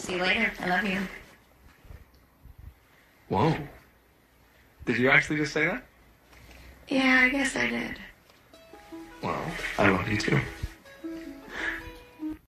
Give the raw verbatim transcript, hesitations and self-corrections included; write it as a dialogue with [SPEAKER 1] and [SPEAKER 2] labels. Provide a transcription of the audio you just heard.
[SPEAKER 1] See you later. I love you.
[SPEAKER 2] Whoa. Did you actually just say that?
[SPEAKER 1] Yeah, I guess I did.
[SPEAKER 2] Well, I love you too.